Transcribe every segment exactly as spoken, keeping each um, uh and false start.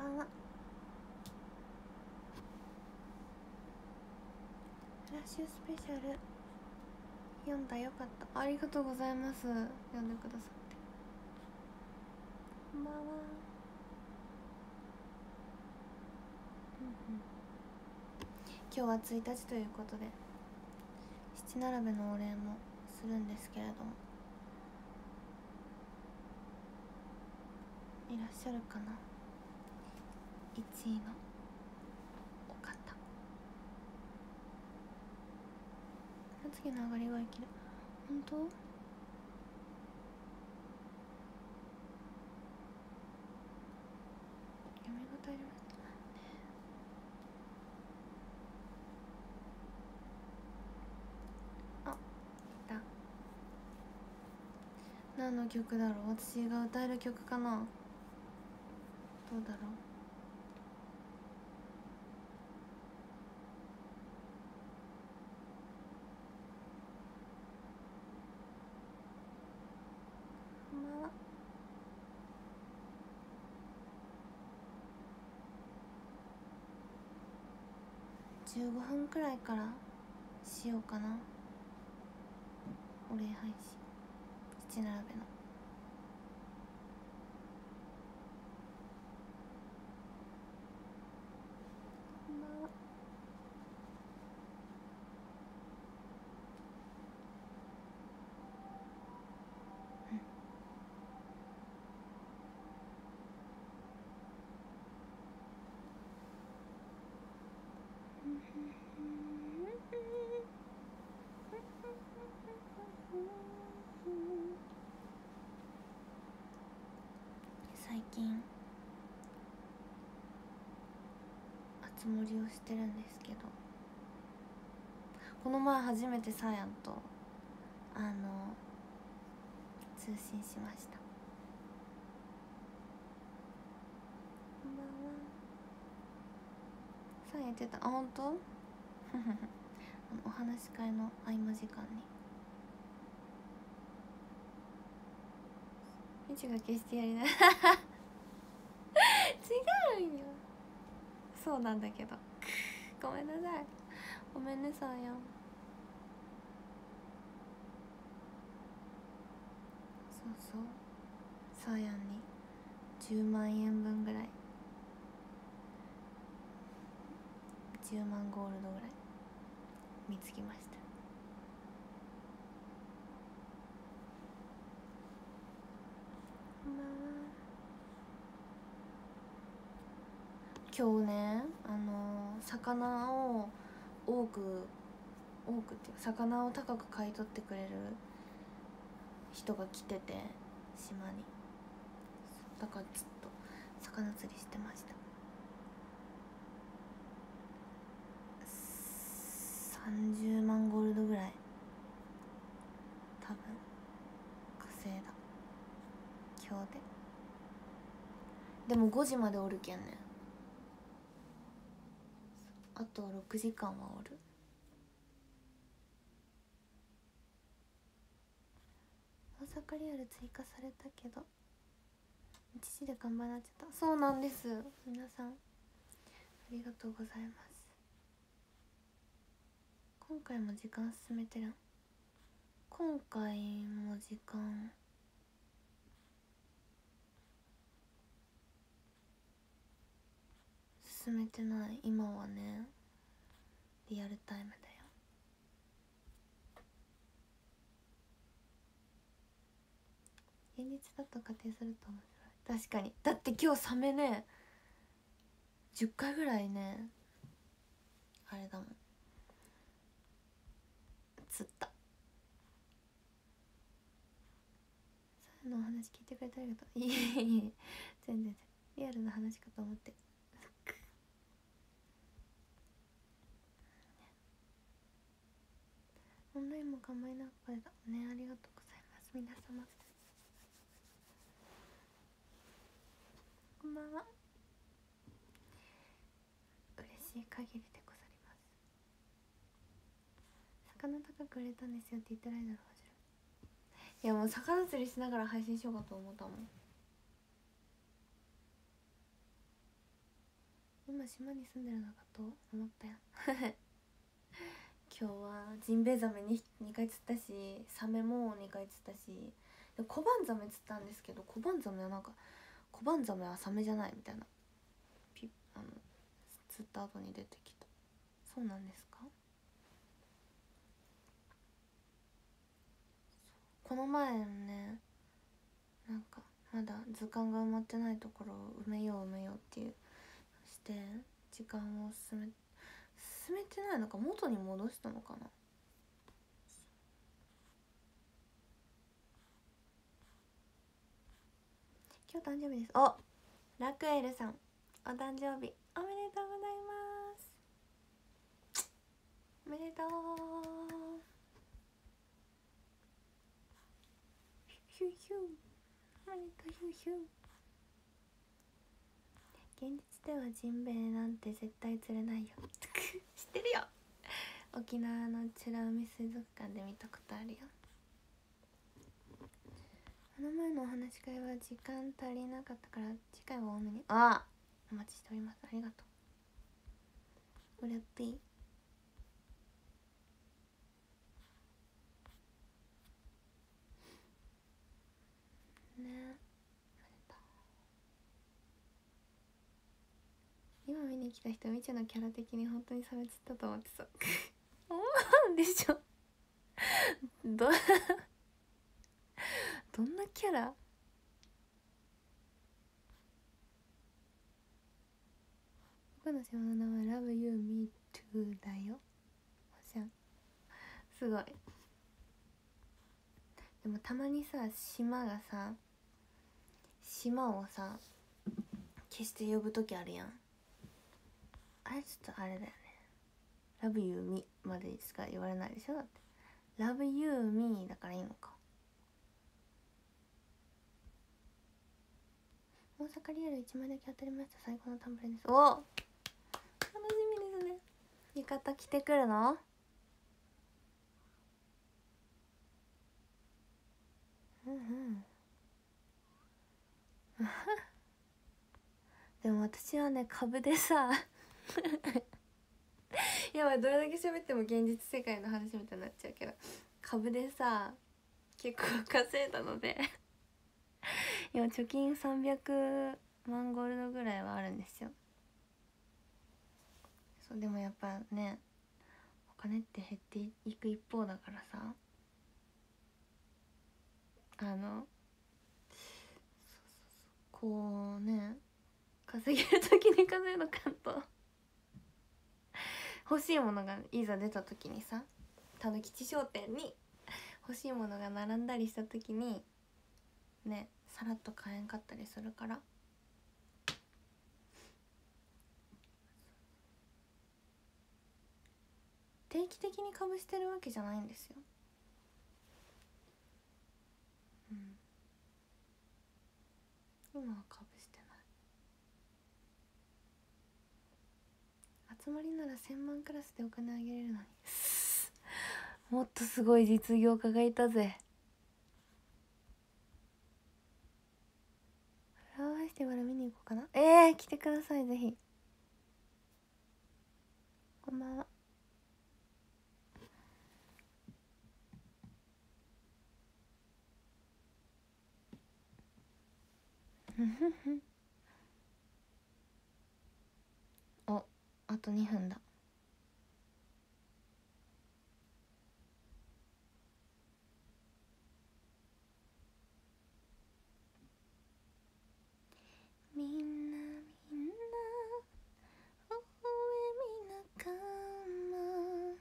ばんは。フラッシュスペシャル読んだ。よかった、ありがとうございます。読んでくださって。こんばんは。うんうん、今日はついたちということで七並べのお礼もするんですけれども、いらっしゃるかな、いちいのお方。次の上がりがいける。本当？読み応えあります。あ、いた。何の曲だろう。私が歌える曲かな。どうだろう。こんばんは。じゅうごふんくらいからしようかな、お礼配信。七並べのこんばんは。最近つもりをしてるんですけど、この前初めてサーヤンとあの通信しました。こんばんは。サーヤン言ってた。あ、本当？あのお話し会の合間時間にみちが消してやりな違うんよ。そうなんだけどごめんなさい。ごめんねサーヤン。そうそう、サーヤンにじゅうまんえんぶんぐらい、じゅうまんゴールドぐらい見つけました。こんばんは。今日ね、あのー、魚を多く多くっていうか魚を高く買い取ってくれる人が来てて、島に。だからずっと魚釣りしてました。さんじゅうまんゴールドぐらい多分稼いだ今日で。でもごじまでおるけんね。あとろくじかんはおる。大阪リアル追加されたけどいちじで完売になっちゃった。そうなんです。皆さんありがとうございます。今回も時間進めてるん。今回も時間進めてない。今はねリアルタイムだよ。現実だと仮定すると面白い。確かに。だって今日サメねじゅっかいぐらいねあれだもん、釣った。サメのお話聞いてくれてありがとう。いえいえ全然リアルな話かと思って。オンラインも構いなくだね。ありがとうございます皆様。こんばんは。嬉しい限りでございます。魚高く売れたんですよって言ってないだろう。いやもう魚釣りしながら配信しようかと思ったもん。 今島に住んでるのかと思ったよ今日はジンベエザメ に, にかい釣ったし、サメもにかい釣ったし、でコバンザメ釣ったんですけど、コバンザメはなんかコバンザメはサメじゃないみたいなピあの釣った後に出てきた。そうなんですか。この前ね、なんかまだ図鑑が埋まってないところを埋めよう埋めようっていうして時間を進め進めてないのか、元に戻したのかな。今日誕生日です。お、ラクエルさんお誕生日おめでとうございます。おめでとう。ヒュヒュおめでとう。ヒュヒュ現実ではジンベエなんて絶対釣れないよ知ってるよ。沖縄の美ら海水族館で見たことあるよ。この前のお話し会は時間足りなかったから次回は多めに。ああ、お待ちしております。ありがとう。うれぴーね。今見に来た人、みちのキャラ的に本当に差別ったと思ってそう思うんでしょどどんなキャラ。僕の島の名前 Love You Me Too だよ。じゃん、すごい。でもたまにさ、島がさ島をさ消して呼ぶときあるやん。あれちょっとあれだよね。 Love You Me までしか言われないでしょ。だって Love You Me だからいいのか。大阪リアルいちまいだけ当たりました。最高のタンブレです。お、楽しみですね。浴衣着てくるの？うんうんでも私はね、株でさやばい、どれだけ喋っても現実世界の話みたいになっちゃうけど、株でさ結構稼いだので今貯金さんびゃくまんゴールドぐらいはあるんですよ。そう、でもやっぱね、お金って減っていく一方だからさ、あのそうそうそう、こうね、稼げる時に稼いのかんと欲しいものがいざ出た時にさ、たぬきち商店に欲しいものが並んだりした時にね、さらっと買えんかったりするから。定期的に株してるわけじゃないんですよ。うん、今は株してない。集まりならせんまんクラスでお金あげれるのにもっとすごい実業家がいたぜ。フラワーフェスティバル見に行こうかな。えー、来てください、ぜひ。こんばんは。お、あとにふんだ。みんなみんな微笑み仲間。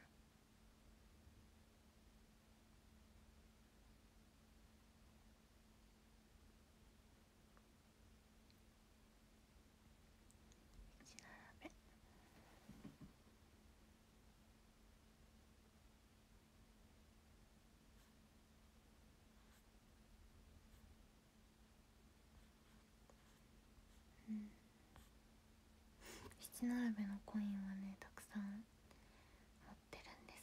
七並べのコインはね、たくさん持ってるんです。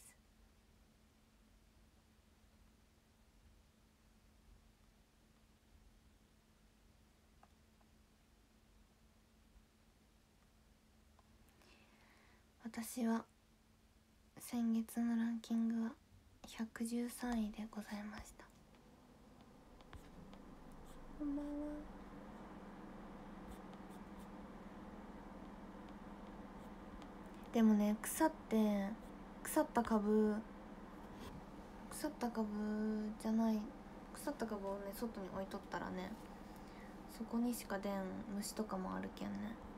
私は先月のランキングはひゃくじゅうさんいでございました。こんばんは。でもね、腐って腐った株腐った株じゃない腐った株をね外に置いとったらね、そこにしか出ん虫とかもあるけんね。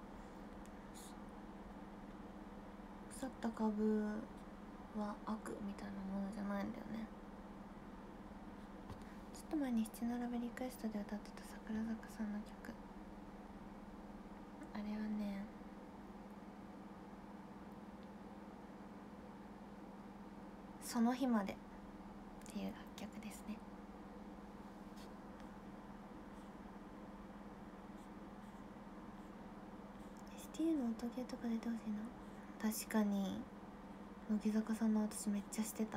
腐った株は悪みたいなものじゃないんだよね。ちょっと前に七並べリクエストで歌ってた桜坂さんの曲、あれはね、その日までっていう楽曲ですね。エスティーユー の音ゲーとか出てほしいな。確かに乃木坂さんの私めっちゃしてた。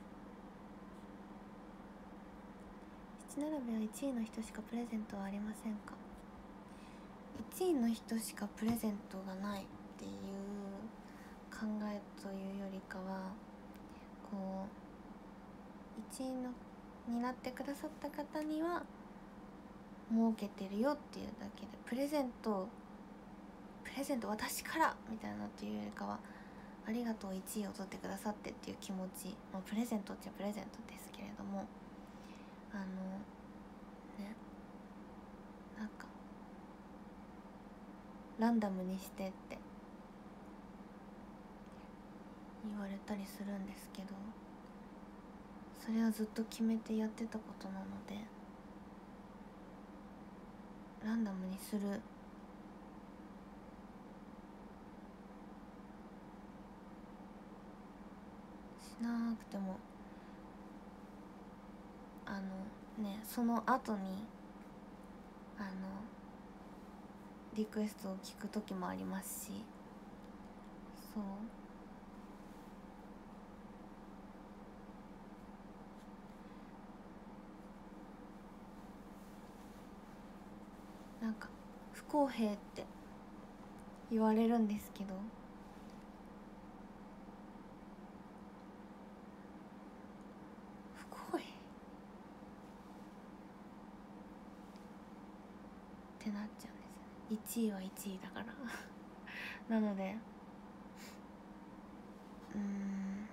七並べはいちいの人しかプレゼントはありませんか。いちいの人しかプレゼントがないっていう考えというよりかは、こういちいのになってくださった方には儲けてるよっていうだけで、プレゼントプレゼント私からみたいなっていうよりかは、ありがとういちいを取ってくださってっていう気持ち、まあ、プレゼントっちゃプレゼントですけれども、あのね、なんかランダムにしてって言われたりするんですけど、それはずっと決めてやってたことなので、ランダムにするしなくても、あのね、その後にあのリクエストを聞く時もありますし、そうなんか不公平って言われるんですけど、不公平ってなっちゃうんですよね。いちいはいちいだからなので、うーん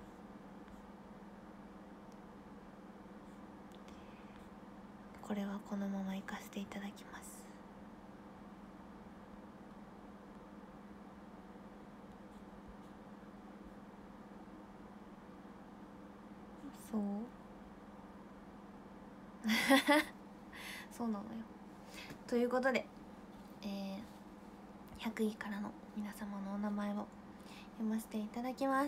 これはこのまま行かせていただきます。そうそうなのよ。ということで、えー、ひゃくいからの皆様のお名前を読ませていただきます。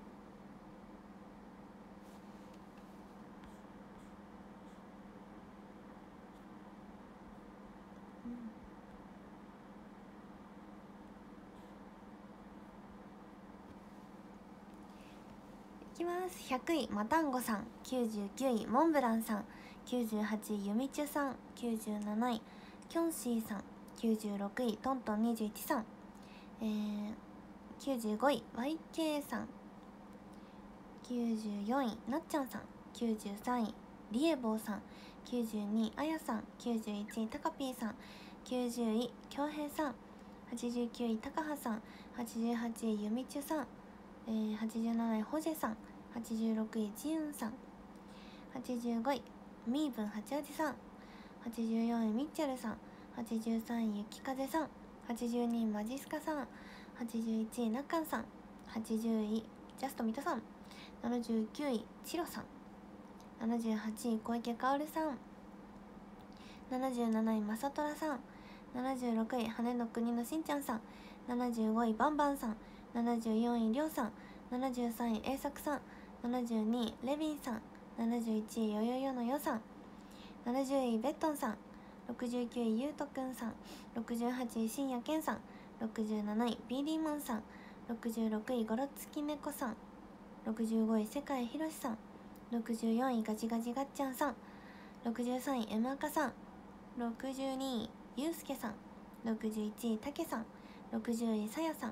いきます。ひゃくいマタンゴさん、きゅうじゅうきゅういモンブランさん、きゅうじゅうはちいユミチュさん、きゅうじゅうなないキョンシーさん、きゅうじゅうろくいトントンにじゅういちさん、えー、きゅうじゅうごい ワイケー さん、きゅうじゅうよんいなっちゃんさん、きゅうじゅうさんいリエボーさん、きゅうじゅうにいあやさん、きゅうじゅういちいたかぴーさん、きゅうじゅういきょうへいさん、はちじゅうきゅういたかはさん、はちじゅうはちいユミチュさん、えー、はちじゅうなないホジェさん、はちじゅうろくいジユンさん、はちじゅうごいミーブンはちはちさん、はちじゅうよんいミッチェルさん、はちじゅうさんいゆきかぜさん、はちじゅうにいマジスカさん、はちじゅういちいなっかんさん、はちじゅういジャストミトさん、ななじゅうきゅういチロさん、ななじゅうはちい小池かおるさん、ななじゅうなないまさとらさん、ななじゅうろくい羽の国のしんちゃんさん、ななじゅうごいバンバンさん、ななじゅうよんいりょうさん、ななじゅうさんいえいさくさん、ななじゅうにいレビンさん、ななじゅういちいよよよのよさん、ななじゅういベットンさん、ろくじゅうきゅういゆうとくんさん、ろくじゅうはちいしんやけんさん、ろくじゅうなないビーディームーンさん、ろくじゅうろくいゴロツキネコさん、ろくじゅうごい世界ひろしさん、ろくじゅうよんいガジガジガッチャンさん、ろくじゅうさんいエムアカさん、ろくじゅうにいゆうすけさん、ろくじゅういちいたけさん、ろくじゅういさやさん、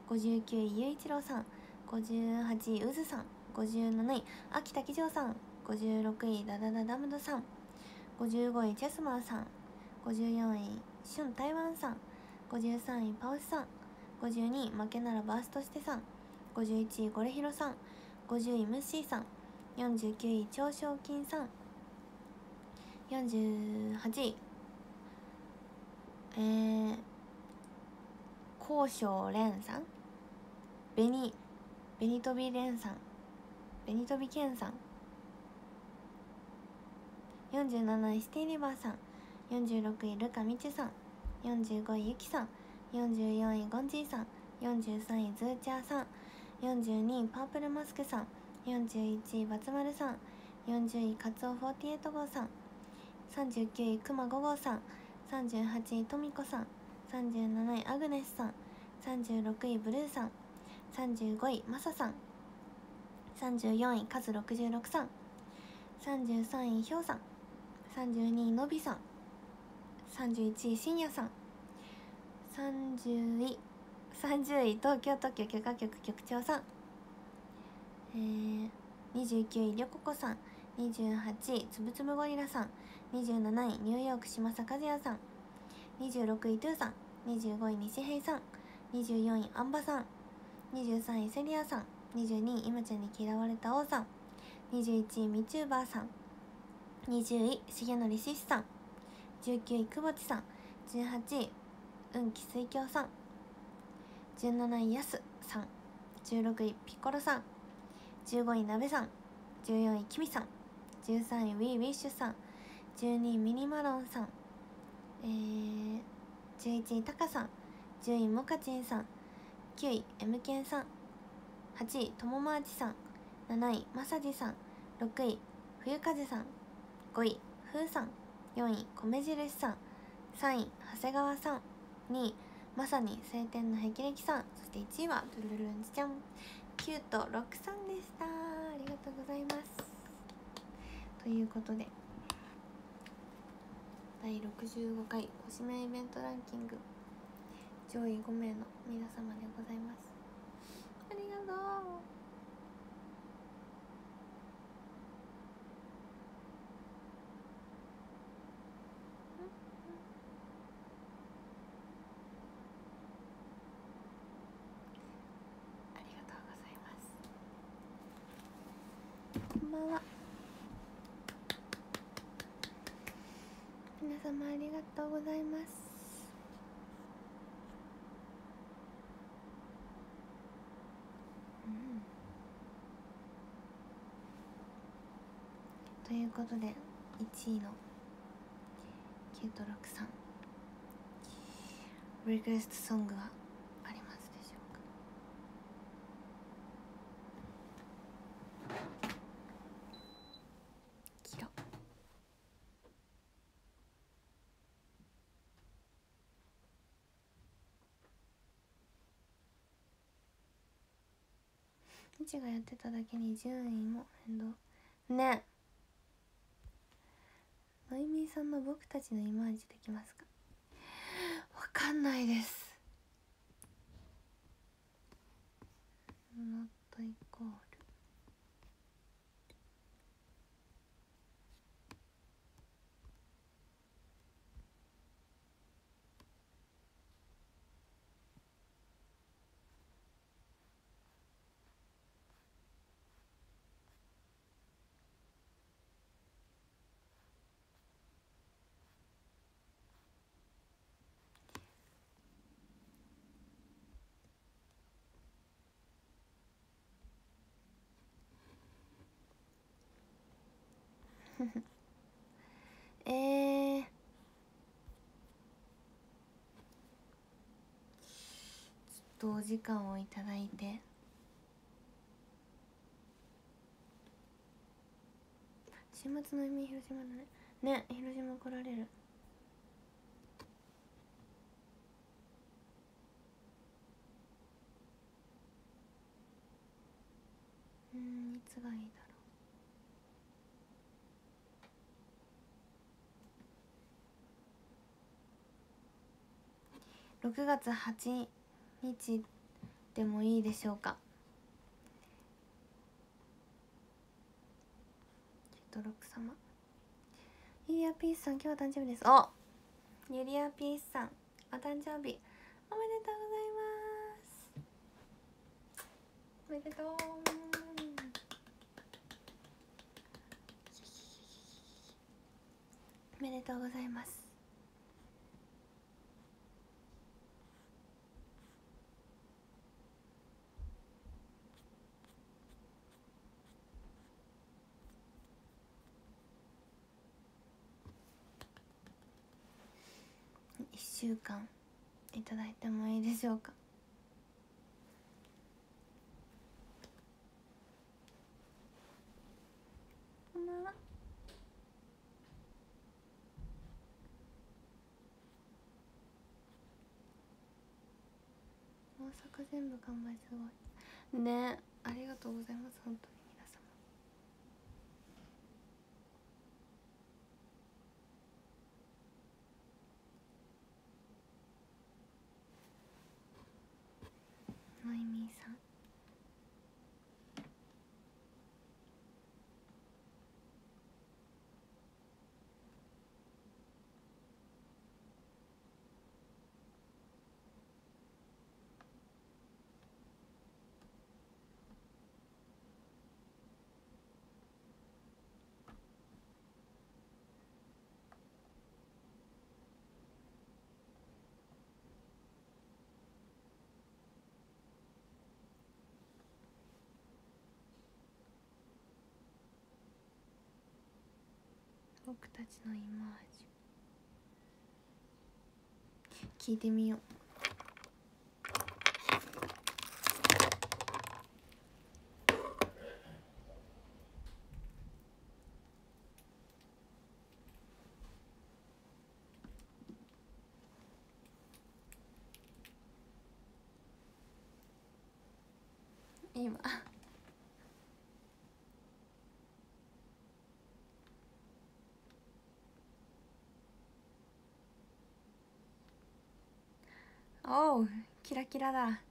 ごじゅうきゅういゆういちろうさん、ごじゅうはちいうずさん、ごじゅうなない秋田きじょうさん、ごじゅうろくいダダダダムドさん、ごじゅうごいチェスマーさん、ごじゅうよんいシュン台湾さん、ごじゅうさんいパウスさん、ごじゅうにい負けならバーストしてさん、ごじゅういちいゴレヒロさん、ごじゅういムッシーさん、よんじゅうきゅうい長賞金さん、よんじゅうはちいえー高翔蓮さん、ベニベニトビレンさん、ベニトビケンさん、よんじゅうなないシティリバーさん、よんじゅうろくいルカミチュさん、よんじゅうごいユキさん、よんじゅうよんいゴンジーさん、よんじゅうさんいズーチャーさん、よんじゅうにいパープルマスクさん、よんじゅういちいバツマルさん、よんじゅういカツオフォーティエイト号さん、さんじゅうきゅういクマご号さん、さんじゅうはちいトミコさん、さんじゅうなないアグネスさん、さんじゅうろくいブルーさん、さんじゅうごいマサさん、さんじゅうよんいカズろくじゅうろくさん、さんじゅうさんいヒョウさん、さんじゅうにいのびさん、さんじゅういちいしんやさん、さんじゅういさんじゅうい東京特許許可局局長さん、えー、にじゅうきゅういりょここさん、にじゅうはちいつぶつぶゴリラさん、にじゅうなないニューヨーク嶋佐和也さん、にじゅうろくいトゥーさん、にじゅうごい西平さん、にじゅうよんいアンバさん、にじゅうさんいセリアさん、にじゅうにい今ちゃんに嫌われた王さん、にじゅういちいミチューバーさん、にじゅうい重則シスさん、じゅうきゅういくぼちさん、じゅうはちい運気水郷さん、じゅうなないやすさん、じゅうろくいピコロさん、じゅうごいなべさん、じゅうよんいキミさん、じゅうさんいウィーウィッシュさん、じゅうにいミニマロンさん、えー、じゅういちいタカさん、じゅういモカチンさん、きゅういエムケンさん、はちいともマーチさん、なないマサジさん、ろくい冬風さん、ごいフーさん、よんい米印さん、さんい長谷川さん、にいまさに晴天の霹靂さん、そしていちいはドゥルルルンチちゃん、きゅうとろくさんでした。ありがとうございます。ということでだいろくじゅうごかい星名イベントランキング上位ごめいの皆様でございます。ありがとう。ありがとうございます。こんばんは。皆様ありがとうございます。うん、ということでいちいのきゅうとろくさんリクエストソングはありますでしょうか。キロみちがやってただけに順位も変動ね。のいみさんの僕たちのイマージできますか？わかんないです。ノットイコールえー、ちょっとお時間をいただいて週末の意味広島だね。ね、広島来られる。うーん、いつがいいだろう。ろくがつはちにちてもいいでしょうか。キュートロック様、ゆりやピースさん今日は誕生日です。お、ゆりやピースさんお誕生日おめでとうございます。おめでとう。おめでとうございます。いっしゅうかんいただいてもいいでしょうか。こんばんは。大阪全部完売すごいね。ありがとうございます、本当に皆様。ノイミーさん、僕たちのイマージュ聞いてみよう。今おう、キラキラだ。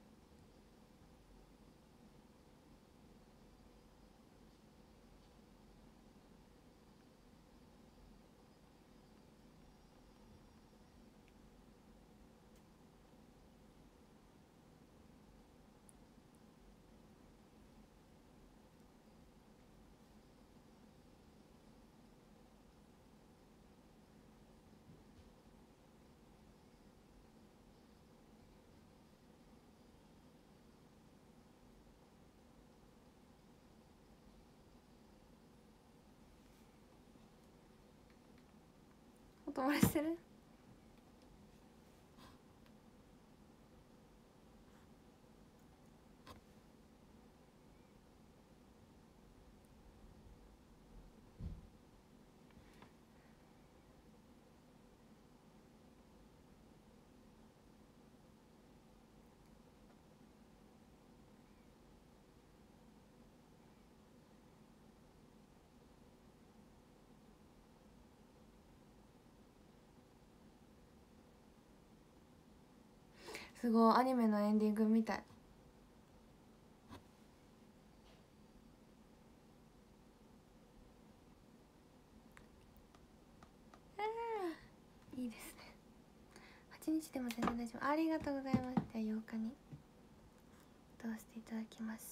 お友達してる。すごい、アニメのエンディングみたい。いいですね。はちにちでも全然大丈夫。ありがとうございます。じゃあようかに歌わせていただきます。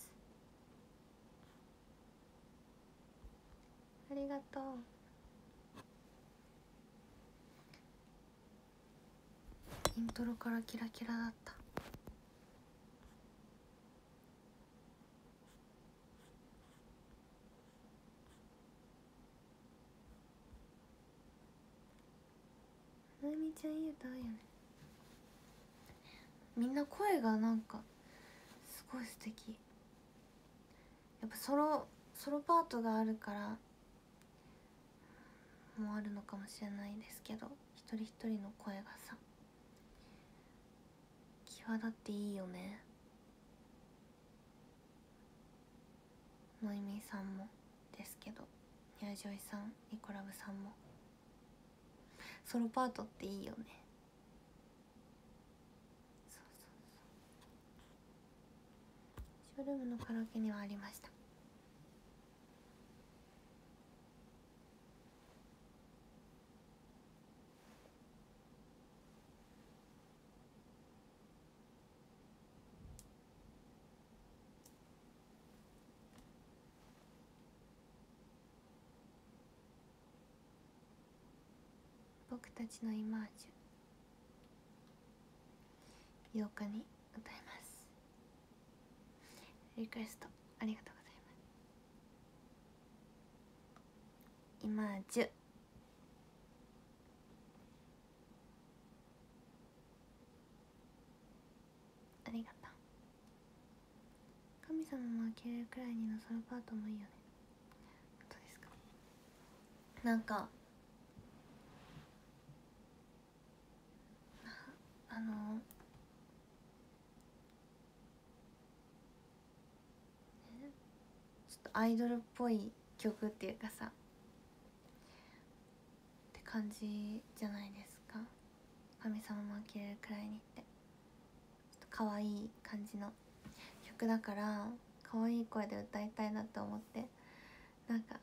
ありがとう。イントロからキラキラだった。なみちゃんいい歌多いよね。みんな声がなんかすごい素敵。やっぱソロソロパートがあるからもあるのかもしれないですけど、一人一人の声がさ際立っていいよね。ノイミーさんもですけど、ニャージョイさん、ニコラブさんもソロパートっていいよね。そうそうルームのカラオケにはありました。僕たちのイマージュようかに歌います。リクエストありがとうございます。イマージュありがとう。神様も呆れるくらいにのソロパートもいいよね。本当ですか。なんかあのちょっとアイドルっぽい曲っていうかさって感じじゃないですか。神様も呆れるくらいにってちょっと可愛い感じの曲だから可愛い声で歌いたいなと思って、なんか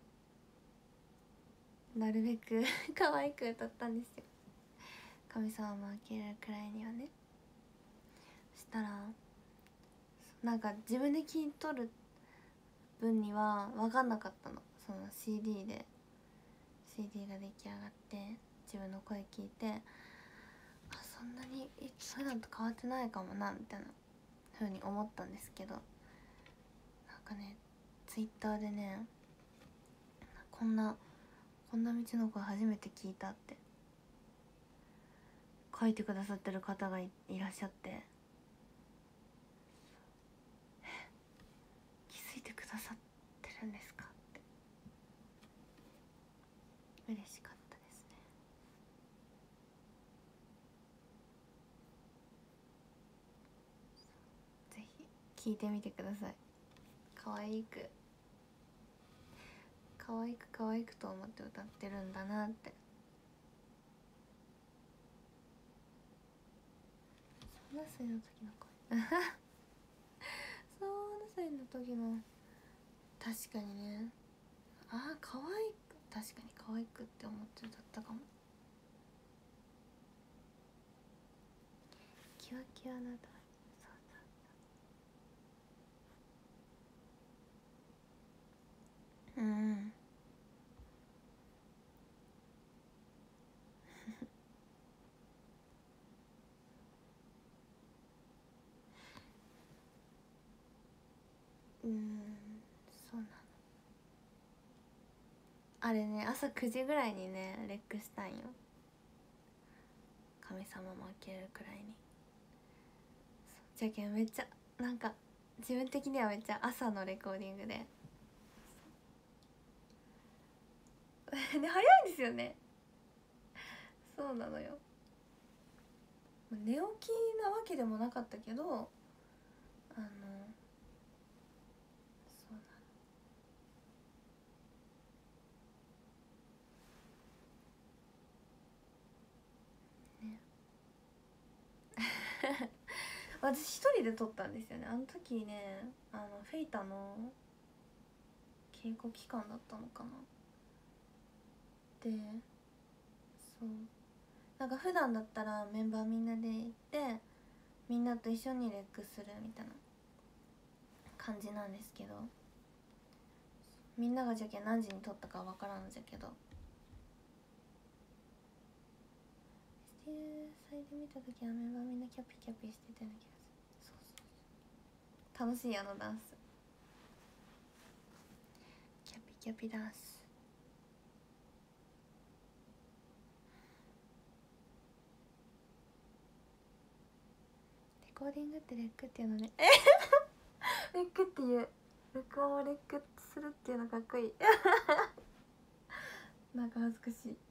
なるべく可愛く歌ったんですよ。神様も呆れるくらいにはね。そしたらなんか自分で聞いとる分には分かんなかったの。その シーディー で シーディー が出来上がって自分の声聞いて、あそんなに普段と変わってないかもなみたいな風に思ったんですけど、なんかねツイッターでねこんなこんな道の声初めて聞いたって書いてくださってる方が い, いらっしゃって、気づいてくださってるんですかって嬉しかったですね。ぜひ聞いてみてください。可愛く可愛く可愛くと思って歌ってるんだなって。そんな歳の時の声そんな歳の時の確かにね、ああ可愛く確かに可愛くって思って歌ったかも。キワキワな歌、そうそううんうんそうなの。あれね朝くじぐらいにねレックしたんよ。神様も呆れるくらいに。じゃけんめっちゃなんか自分的にはめっちゃ朝のレコーディングでね早いんですよね。そうなのよ。寝起きなわけでもなかったけど、あのそうなのね私一人で撮ったんですよねあの時ね。あのフェイタの稽古期間だったのかな。でそうなんか普段だったらメンバーみんなで行ってみんなと一緒にレックするみたいな感じなんですけど、みんながじゃけ何時に撮ったかわからんじゃけど、スティールサイで見た時はメンバーみんなキャピキャピしてたような気がする。そうそう楽しいあのダンス、キャピキャピダンス。レコーディングってレックっていうのねえレックっていう録音をレックするっていうのかっこいいなんか恥ずかしい。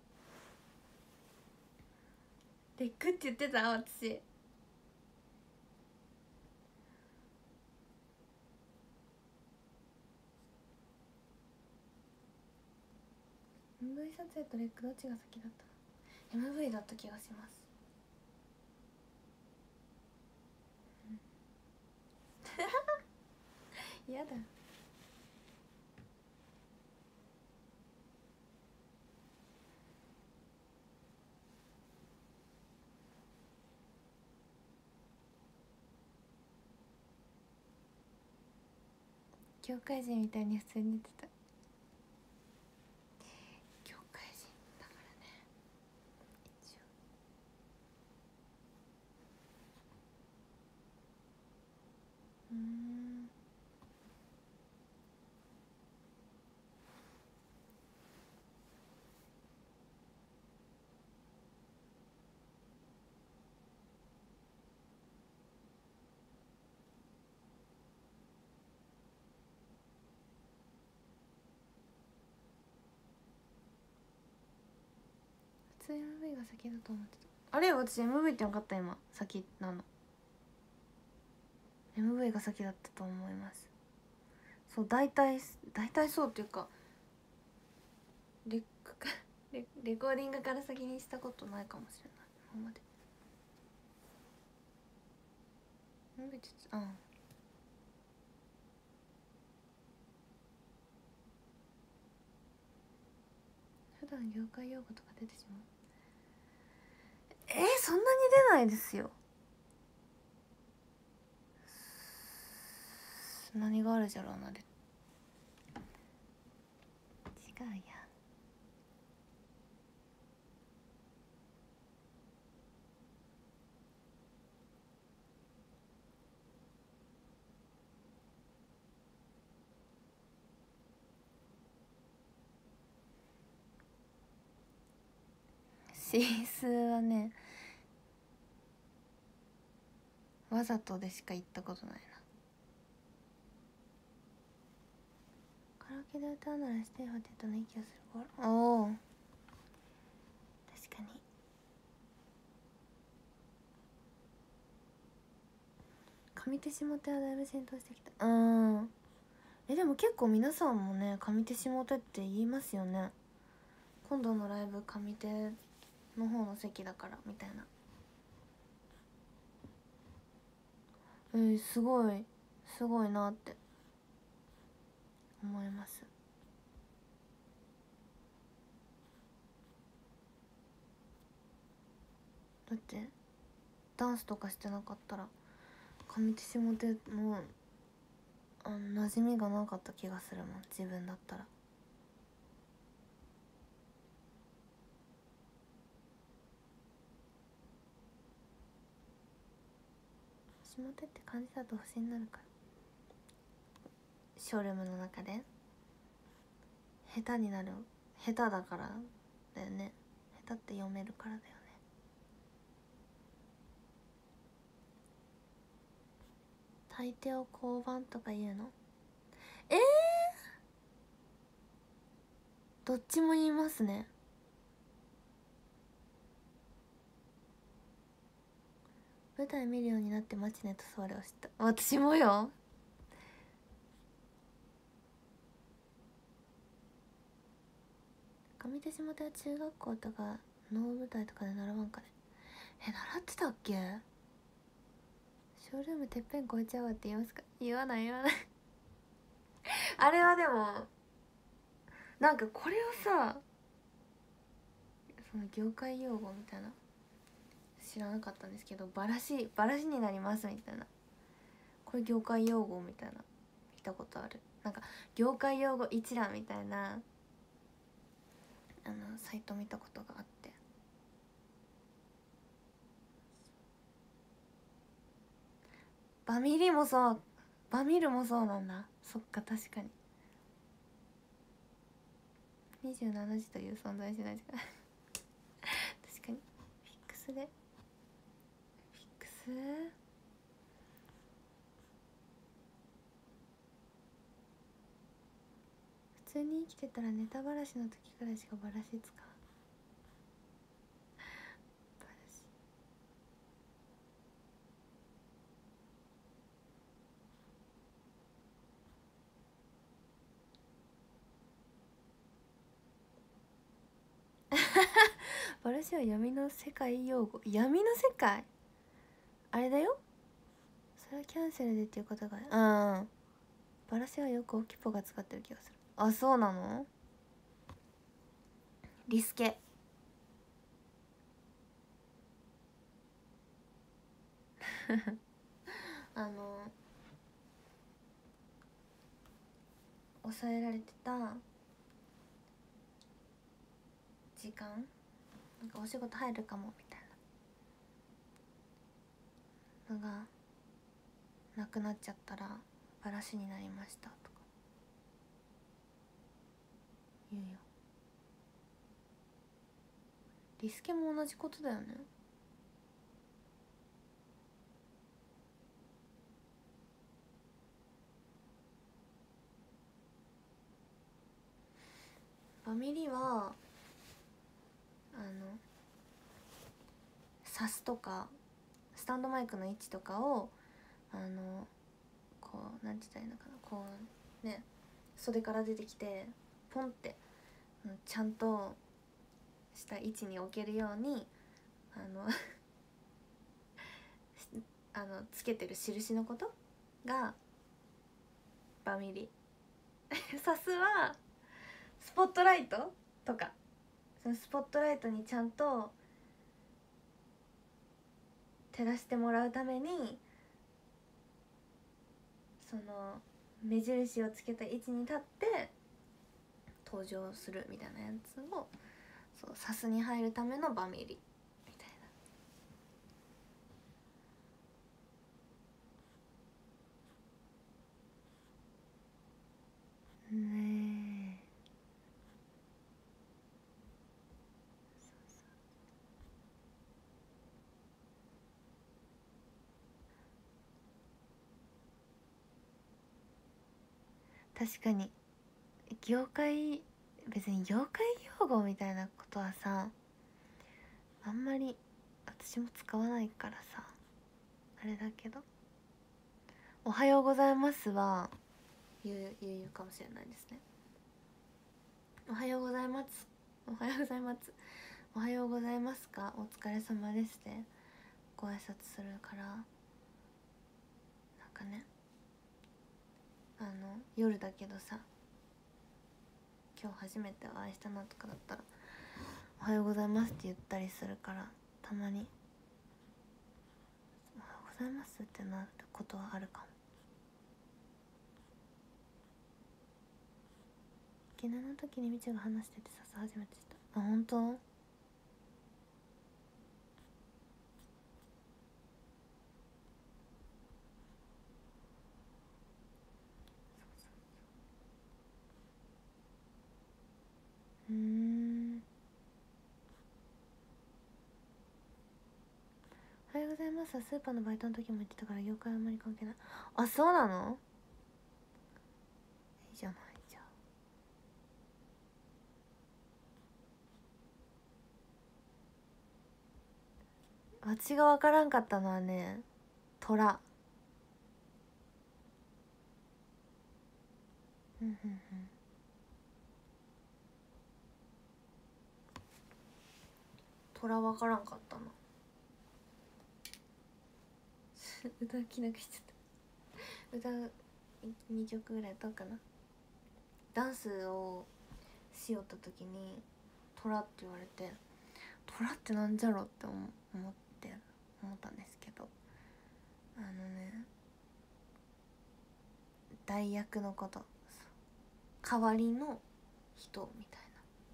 レックって言ってた私。エムブイ 撮影とレックどっちが先だったの？ エムブイ だった気がします、 嫌だ。業界人みたいに普通に言ってた。業界人だからね一応。うーん普通 エムブイ が先だと思ってた。あれ私 エムブイ って分かった今。先なの エムブイ が先だったと思います。そう大体大体そうっていうかレレレコーディングから先にしたことないかもしれない今まで。エムブイ って言って、うん普段業界用語とか出てしまう。えー、そんなに出ないですよ。何があるじゃろうなで。違うやん。シースーはねわざとでしか行ったことないな。カラオケで歌うならステイホテルの息をする頃。おお確かに。上手下手はだいぶ浸透してきた。うんえでも結構皆さんもね上手下手って言いますよね。今度のライブ上手の方の席だからみたいな。えー、すごいすごいなって思います。だってダンスとかしてなかったら上手下手のあの馴染みがなかった気がするもん自分だったら。下手って感じだと星になるから。ショールームの中で下手になる。下手だからだよね。下手って読めるからだよね。大抵を交番とか言うの。えー、どっちも言いますね。舞台見るようになってマチネとそれを知った。私もよ。上手下手は中学校とか能舞台とかで習わんかね。え習ってたっけ。ショールームてっぺん越えちゃうわって言いますか。言わない言わないあれはでもなんかこれをさその業界用語みたいな知らなかったんですけど、バラシバラシになりますみたいな、これ業界用語みたいな見たことある。なんか業界用語一覧みたいなあのサイト見たことがあって、バミリもそう、バミルもそうなんだ。そっか確かににじゅうしちじという存在しないじゃん確かにフィックスでフィックス普通に生きてたらネタばらしの時くらいしかばらし使う。ばらしばらしは闇の世界用語。闇の世界あれだよ、それはキャンセルでっていうことがうんバラシはよくオキポが使ってる気がする。あ、そうなの？リスケあの抑えられてた時間、なんかお仕事入るかもみたいなのがなくなっちゃったらバラシになりましたとか言うよ。リスケも同じことだよね。バミリはあのサスとかスタンドマイクの位置とかをあのこうなんて言ったらいいのかな、こうね袖から出てきてポンってちゃんとした位置に置けるようにあのあのつけてる印のことがバミリサスはスポットライトとか、そのスポットライトにちゃんと照らしてもらうためにその目印をつけた位置に立って登場するみたいなやつを、そうサスに入るためのバミリみたいなねえ。確かに業界、別に業界用語みたいなことはさあんまり私も使わないからさあれだけど、おはようございますは言う言うかもしれないですね。おはようございます、おはようございます、おはようございますか、お疲れ様ですでご挨拶するから、なんかねあの夜だけどさ今日初めてお会いしたなとかだったらおはようございますって言ったりするから、たまにおはようございますってなることはあるかも。昨日の時にみちが話しててささ初めてした。あ、本当？うーん、おはようございますはスーパーのバイトの時も言ってたから業界はあんまり関係ない。あ、そうなの？いいじゃないじゃあ。私が分からんかったのはね、虎。うんうんうん。虎分からんかったな。歌着なくしちゃった。歌にきょくぐらい歌うかな。ダンスをしよった時に虎って言われて、虎ってなんじゃろって思って思ったんですけど、あのね代役のこと、代わりの人みたいな。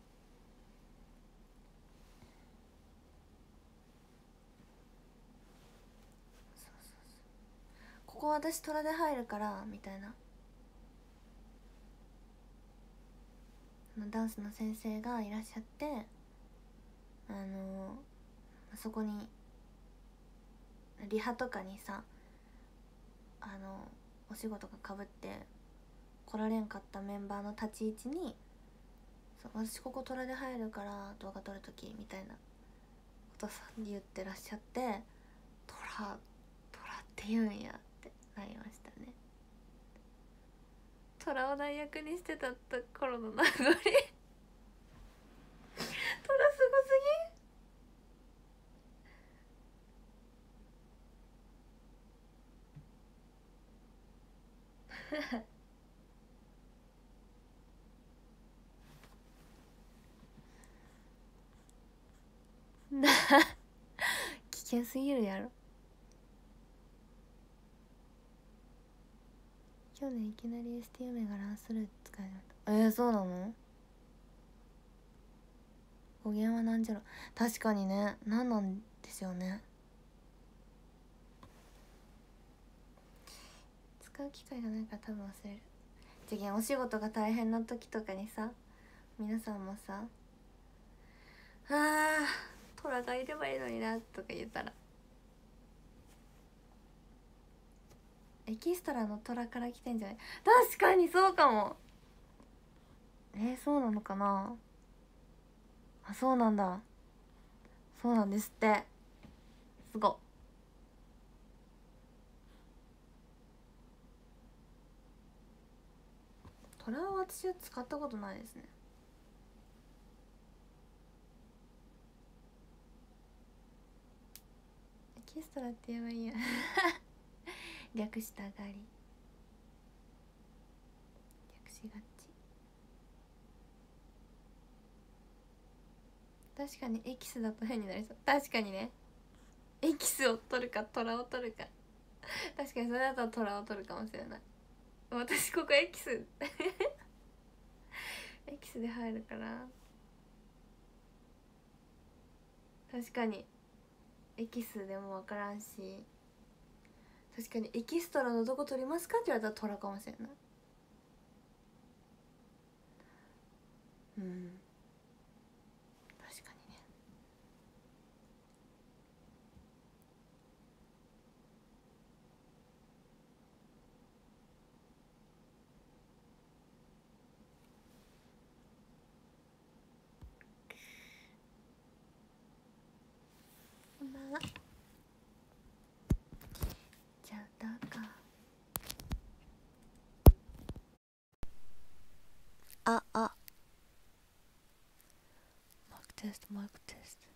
そうそうそう、ここ私虎で入るからみたいな、ダンスの先生がいらっしゃって、あのそこにリハとかにさあのお仕事がかぶって来られんかったメンバーの立ち位置に、そう私ここ虎で入るから動画撮るときみたいなことさ言ってらっしゃって、虎虎って言うんやってなりましたね。虎を代役にしてた頃の名残。虎すごすぎ危険すぎるやろ。去年いきなり エスティー 嫁がランスルーツ使いました。えー、そうなの？語源はなんじゃろ。確かにね、なんなんですよね。使う機会がないから多分忘れる。次お仕事が大変な時とかにさ、皆さんもさ、あートラがいればいいのになとか言ったら、エキストラのトラから来てんじゃない？確かにそうかも。えー、そうなのかな。あ、そうなんだ。そうなんですって。すごっ。トラは私は使ったことないですね。エキストラって言えばいいや。略したがり、略しがち。確かにエキスだと変になりそう。確かにね、エキスを取るかトラを取るか。確かにそれだったらトラを取るかもしれない。私ここエキスエキスで入るから。確かにエキスでも分からんし、確かにエキストラのどこ取りますかって言われたらトラかもしれない。うん、確かにね。こんばんは。じゃあだかああマイクテストマイクテスト。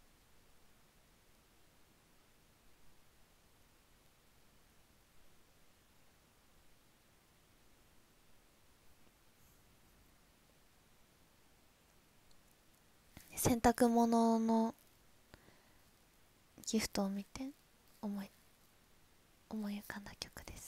洗濯物のギフトを見て思い思い浮かんだ曲です。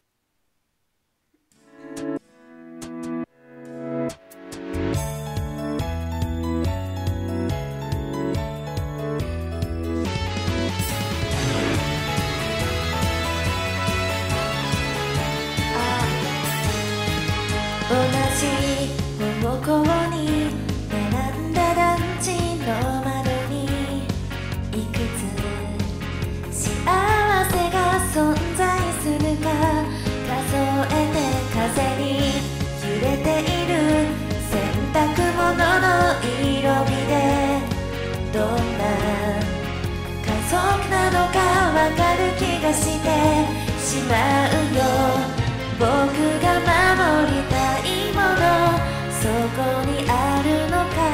同じ方向に並んだ団地の窓にいくつ幸せが存在するか数えて風に揺れている洗濯物の色味でどんな家族なのかわかる気がしてしまうよ。僕が守りたいものそこにあるのか。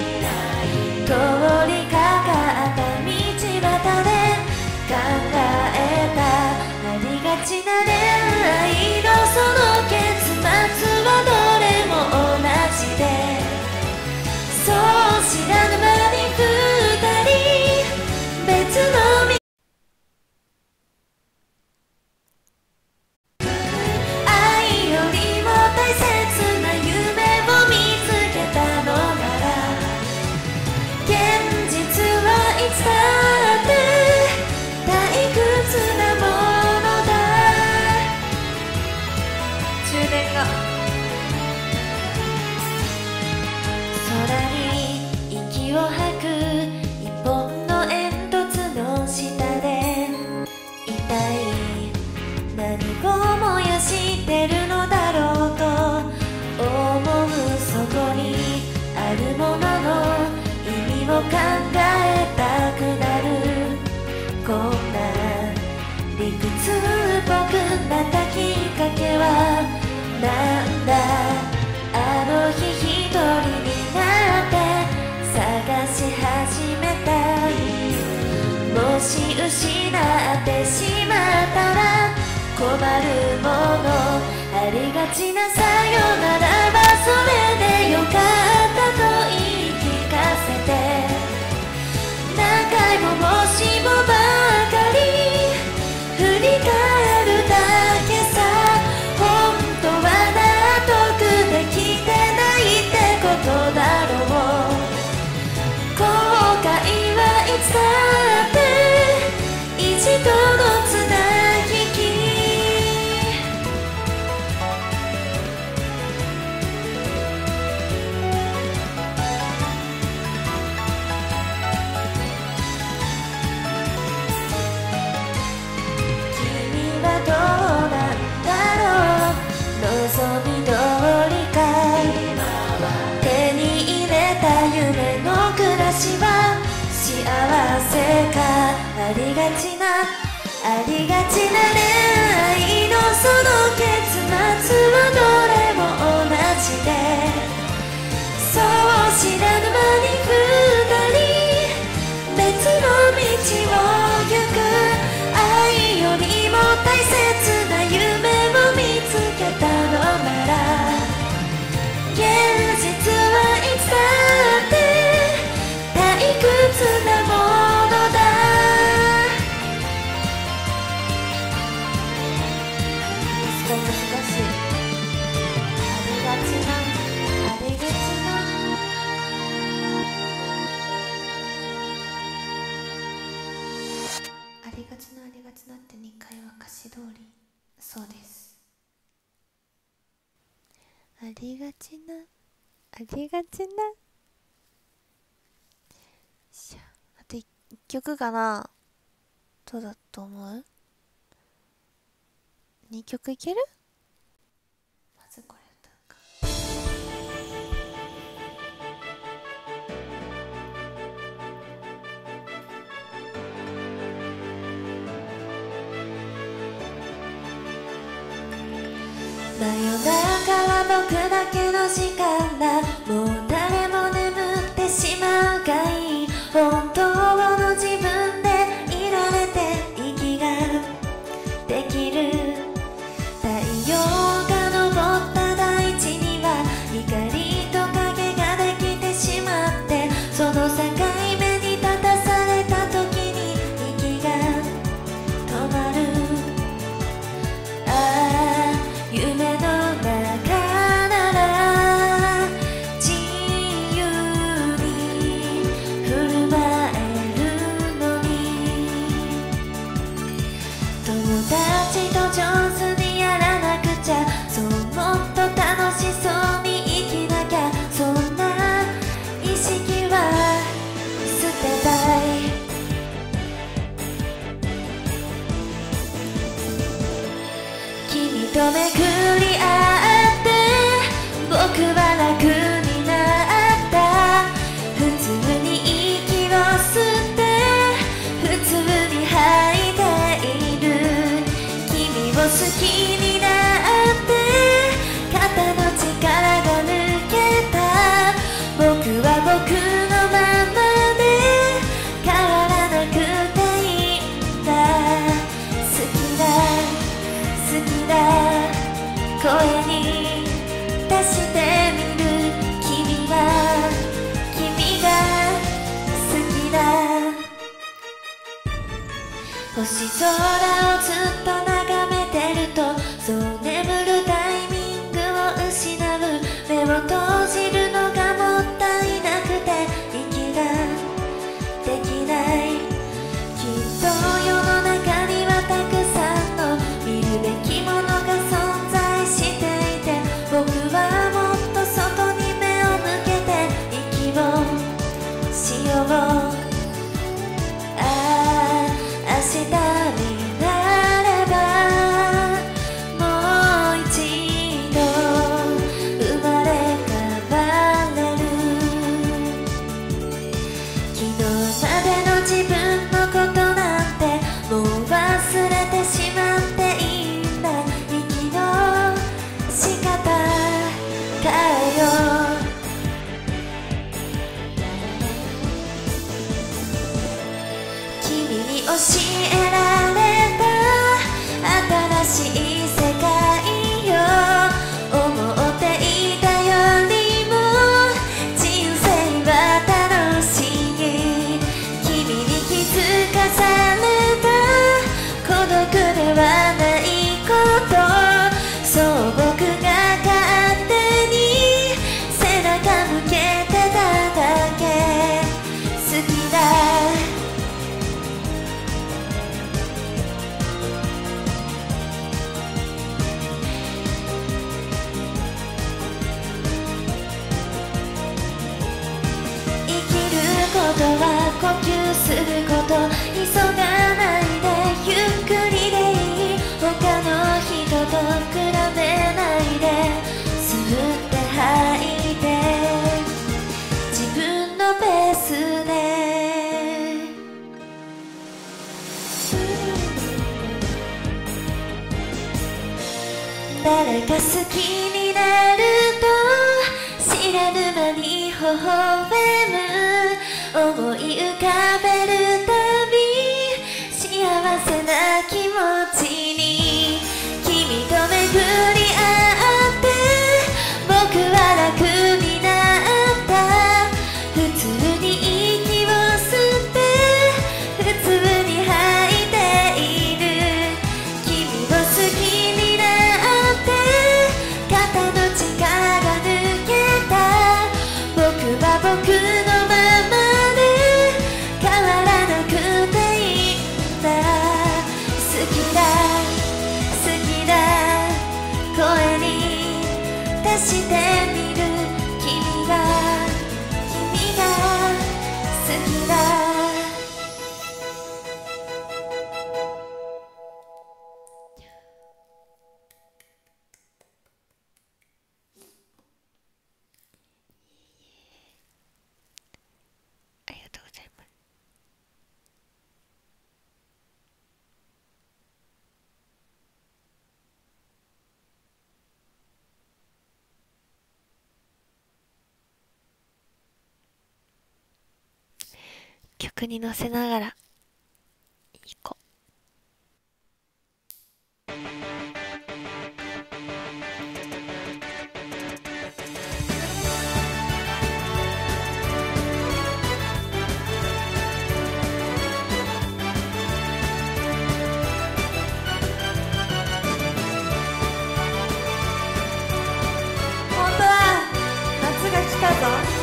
通りかかった道端で考えたありがちな恋愛のその結末はどれも同じで、そう知らぬ間に二人別の道てるのだろうと思う。そこにあるものの意味を考えたくなる。こんな理屈っぽくなったきっかけはなんだ。あの日一人になって探し始めた。もし失ってしまったら困るものありがちなさよならばそれでよかったと言い聞かせて、なんだって一度のつなぎき君はどうなんだろう望み通りか手に入れた夢の暮らしは幸せかありがちなありがちな恋愛のその結末はどれも同じでそう知らぬ間に二人別の道を行く愛よりも大切な夢を見つけたのなら現実はいつだって退屈なものだ難しいありがちなありがちなありがちなありがちなってにかいは歌詞通りそうですありがちなありがちなしゃあといっきょくかなどうだと思う ?に 曲いけるまずこれ歌うか真夜中は僕だけの時間だもう誰も眠ってしまうがいい本当の自分でいられて息ができる太陽が昇った大地には光と影ができてしまってその境目に立たされた時に息が止まるああ夢の中なら自由に振る舞えるのに友達と上手にやらなくちゃそうもっと楽しそうに生きなきゃそんな意識は捨てたい君と巡り合って僕は楽になった普通に息を吸って普通に吐いている君を好きになって肩の力が抜けた僕は僕のままで変わらなくていいんだ好きだ好きだ声に出してみる君は君が好きだ星空をずっと眺めてるとそう眠るタイミングを失う目を閉じるのがもったいなくて息ができないきっと世の中にはたくさんの見るべきものが存在していて僕はもっと外に目を向けて息をしようああ明日になればもう一度生まれ変われる昨日までの自分のことなんてもう忘れてしまっていいんだ息の仕方変えよう君に教えられた新しい世界よ思っていたよりも人生は楽しい君に気づかされた孤独ではないことそう僕が勝手に背中向けてただけ好きだ好誰か好きになると知らぬ間に微笑む思い浮かべるたび幸せな気持ちに君と巡り合って僕は楽になった普通に息を吸って普通に吐いている君を好きになって肩の力が抜けた僕は僕のままで変わらなくていいんだ好きだ好きだ声に出してみる君が君が好きだありがとうございます。曲に乗せながら行こう。本当は夏が来たぞ。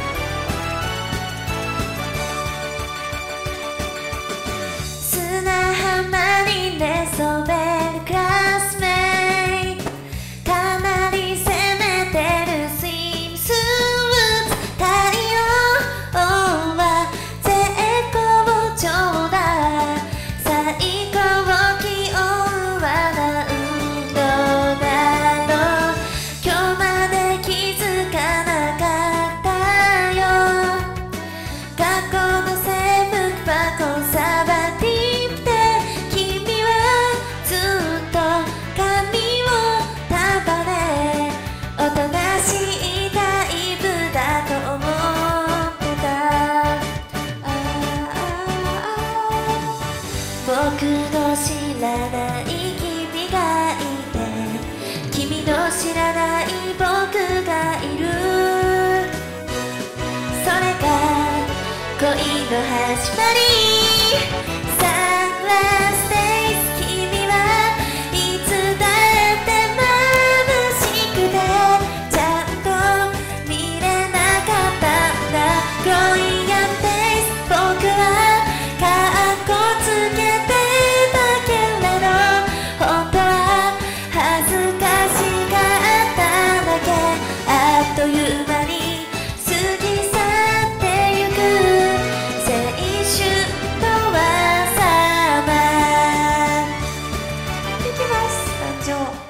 砂浜に寝そべるクラスメイトかなり攻めてるスイムスーツ太陽は絶好調だ最高気温は何度だろう今日まで気づかなかったよ学校の制服箱さばき僕の知らない君がいて君の知らない僕がいるそれが恋の始まりサングラスデイズ君はいつだって眩しくてちゃんと見れなかったんだ Growing up days 僕はかっこつけてたけれど本当は恥ずかしかっただけあっという間に過ぎ去ってゆく青春の朝まいきます誕生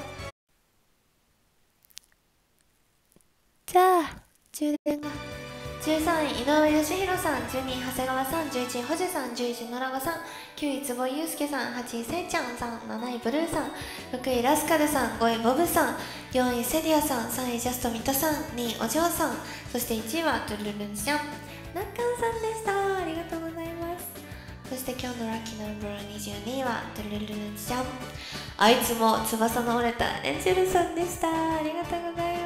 じゃあ充電がじゅうさんい井上義弘さん、じゅうにい長谷川さん、じゅういちいホジさん、じゅういちいノラゴさん、きゅうい坪井祐介さん、はちいせいちゃんさん、なないブルーさん、ろくいラスカルさん、ごいボブさん、よんいセリアさん、さんいジャストミトさん、にいお嬢さん、そしていちいはトゥルルンちゃん、なっかんさんでした。ありがとうございます。そして今日のラッキーナンバーにじゅうにいはトゥルルンちゃん、あいつも翼の折れたエンジェルさんでした。ありがとうございます。